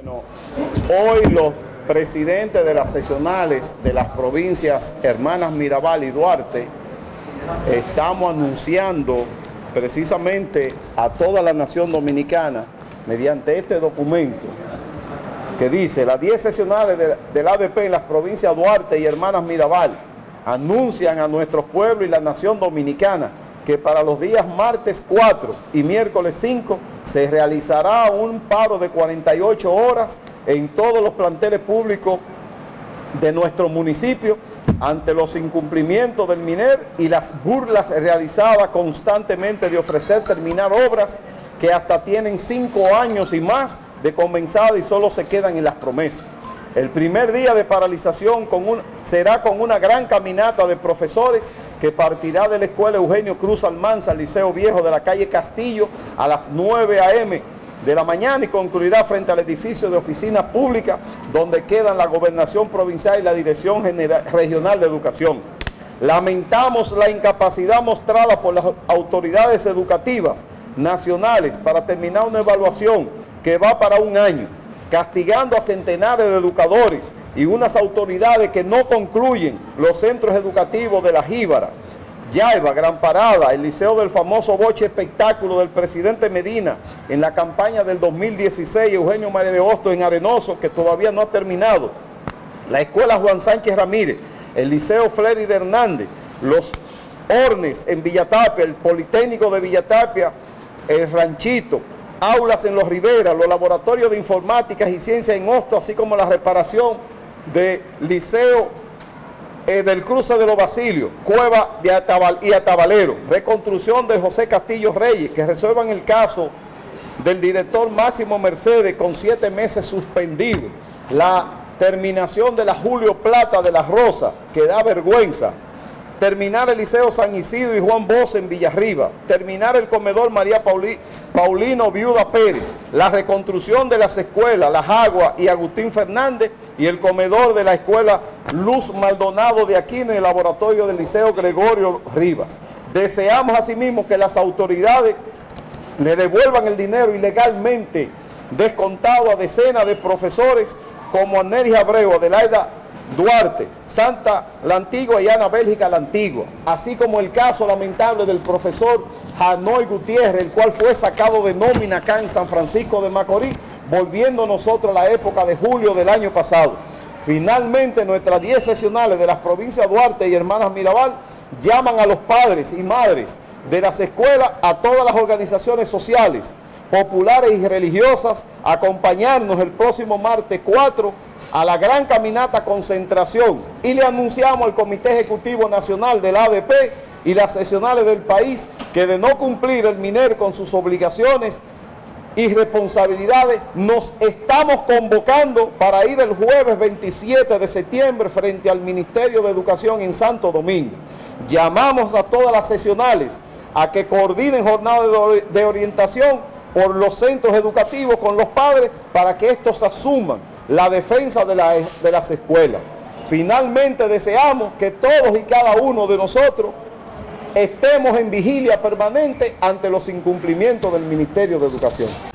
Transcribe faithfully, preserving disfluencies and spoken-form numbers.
Bueno, hoy los presidentes de las seccionales de las provincias Hermanas Mirabal y Duarte estamos anunciando precisamente a toda la nación dominicana mediante este documento que dice: las diez seccionales de, del A D P en las provincias Duarte y Hermanas Mirabal anuncian a nuestro pueblo y la nación dominicana que para los días martes cuatro y miércoles cinco se realizará un paro de cuarenta y ocho horas en todos los planteles públicos de nuestro municipio ante los incumplimientos del MINER y las burlas realizadas constantemente de ofrecer terminar obras que hasta tienen cinco años y más de comenzadas y solo se quedan en las promesas. El primer día de paralización con un, será con una gran caminata de profesores que partirá de la Escuela Eugenio Cruz Almanza, al Liceo Viejo de la calle Castillo, a las nueve a eme de la mañana y concluirá frente al edificio de oficina pública donde quedan la Gobernación Provincial y la Dirección General, Regional de Educación. Lamentamos la incapacidad mostrada por las autoridades educativas nacionales para terminar una evaluación que va para un año, castigando a centenares de educadores y unas autoridades que no concluyen los centros educativos de La Jíbara, Yaiba, Gran Parada, el liceo del famoso boche espectáculo del presidente Medina en la campaña del dos mil dieciséis, Eugenio María de Hostos en Arenoso, que todavía no ha terminado, la escuela Juan Sánchez Ramírez, el liceo Flérida Hernández, los Hornes en Villatapia, el Politécnico de Villatapia, el Ranchito, aulas en Los Riveras, los laboratorios de informática y ciencias en Hostos, así como la reparación del liceo eh, del cruce de los Basilios, Cueva de Atabal y Atabalero, reconstrucción de José Castillo Reyes, que resuelvan el caso del director Máximo Mercedes con siete meses suspendido, la terminación de la Julio Plata de la Rosa, que da vergüenza, terminar el Liceo San Isidro y Juan Bosch en Villarriba, terminar el comedor María Pauli, Paulino Viuda Pérez, la reconstrucción de las escuelas Las Aguas y Agustín Fernández y el comedor de la escuela Luz Maldonado de Aquino y el laboratorio del Liceo Gregorio Rivas. Deseamos asimismo que las autoridades le devuelvan el dinero ilegalmente descontado a decenas de profesores como Anelis Abreu, Adelaida Duarte, Santa la Antigua y Ana Bélgica la Antigua, así como el caso lamentable del profesor Janoy Gutiérrez, el cual fue sacado de nómina acá en San Francisco de Macorís, volviendo nosotros a la época de julio del año pasado. Finalmente, nuestras diez seccionales de las provincias Duarte y Hermanas Mirabal llaman a los padres y madres de las escuelas, a todas las organizaciones sociales, populares y religiosas, a acompañarnos el próximo martes cuatro a la gran caminata concentración, y le anunciamos al Comité Ejecutivo Nacional del A D P y las seccionales del país que de no cumplir el MINER con sus obligaciones y responsabilidades, nos estamos convocando para ir el jueves veintisiete de septiembre frente al Ministerio de Educación en Santo Domingo. Llamamos a todas las seccionales a que coordinen jornadas de orientación por los centros educativos con los padres para que estos asuman la defensa de, la, de las escuelas. Finalmente deseamos que todos y cada uno de nosotros estemos en vigilia permanente ante los incumplimientos del Ministerio de Educación.